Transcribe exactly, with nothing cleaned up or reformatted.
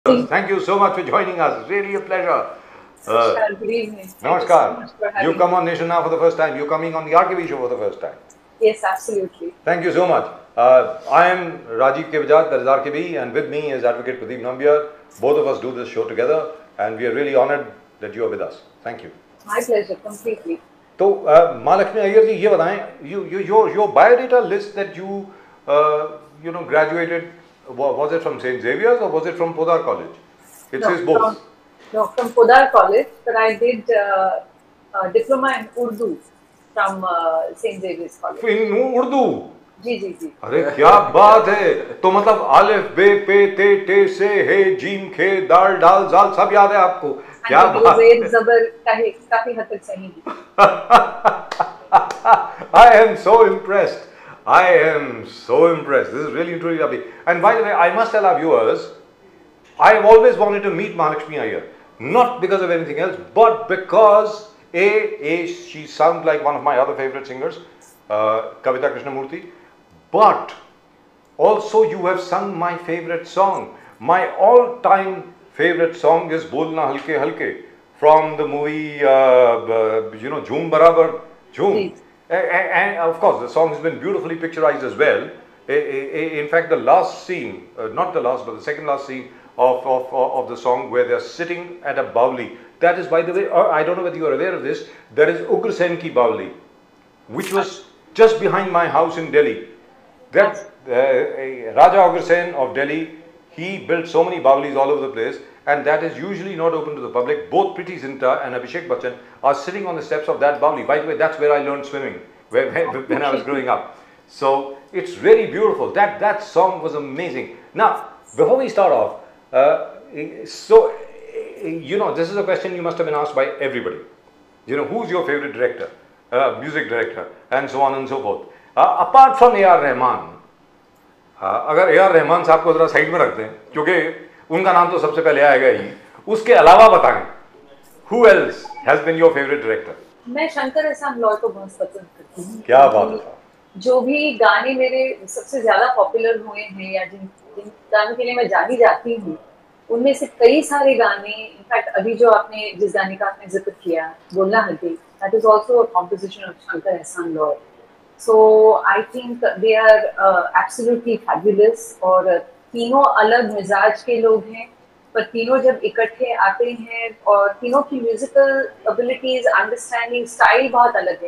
Thank you so much for joining us. Really a pleasure. Uh, Good evening. Thank you so Namaskar. much for having You come me. on Nation Now for the first time. You're coming on the R K B show for the first time. Yes, absolutely. Thank you so much. Uh, I am Rajiv Kevajat, that is R K B, and with me is Advocate Pradeep Nambiar. Both of us do this show together, and we are really honored that you are with us. Thank you. My pleasure, completely. So, uh, Mahalakshmi Iyer ji, ये बताएं, you, you, your, your biodata list that you, uh, you know, graduated, was it from Saint Xavier's or was it from Podar College? It no, says both. From, no, from Podar College, but I did uh, uh, diploma in Urdu from uh, Saint Xavier's College. In Urdu? जी जी जी अरे क्या बात है, तो मतलब अलिफ बे पे ते टे से हे जीम खे दाल डाल जाल सब याद है आपको? क्या बात है, जबर काफी काफी हद तक सही I am so impressed. I am so impressed. This is really truly lovely. And by the way, I must tell our viewers, I have always wanted to meet Mahalakshmi Iyer, not because of anything else, but because a, a she sounds like one of my other favorite singers, uh, Kavita Krishnamurthy. But also you have sung my favorite song. My all-time favorite song is Bolna Halke Halke from the movie, uh, uh, you know, Jhoom Barabar Jhoom. And, and of course, the song has been beautifully picturized as well. In fact, the last scene, uh, not the last, but the second last scene of, of, of the song where they're sitting at a Bauli. That is, by the way, uh, I don't know whether you are aware of this, there is Ugra Sen Ki Bauli, which was just behind my house in Delhi. That uh, Raja Ugra Sen of Delhi, he built so many Baulis all over the place, and that is usually not open to the public. Both Priti Zinta and Abhishek Bachchan are sitting on the steps of that Bauli. By the way, that's where I learned swimming when, when I was growing up. So it's really beautiful. That that song was amazing. Now, before we start off, uh, so you know, this is a question you must have been asked by everybody. You know, who's your favorite director, uh, music director, and so on and so forth. Uh, apart from A R Rahman, uh, अगर A R Rahman साहब को जरा side में रखते हैं, क्योंकि उनका नाम तो सबसे पहले आएगा ही, उसके अलावा बताएं, who else has been your favorite director? मैं शंकर एहसान लॉय को बहुत पसंद करती हूँ। क्या बात है। जो भी गाने मेरे सबसे ज्यादा पॉपुलर हुए हैं या जिन जिन गानों के लिए मैं जानी जाती हूँ, उनमें से कई सारे गाने, इनफैक्ट अभी जो आपने जिस गाने का आपने जिक्र किया, बोलना हल्के, that is also a composition of Shankar Ehsaan Loy. So I think they are absolutely fabulous और तीनों अलग मिजाज के लोग हैं, पर तीनों जब इकट्ठे आते हैं और तीनों की म्यूजिकल एबिलिटीज, अंडरस्टैंडिंग, स्टाइल बहुत अलग है.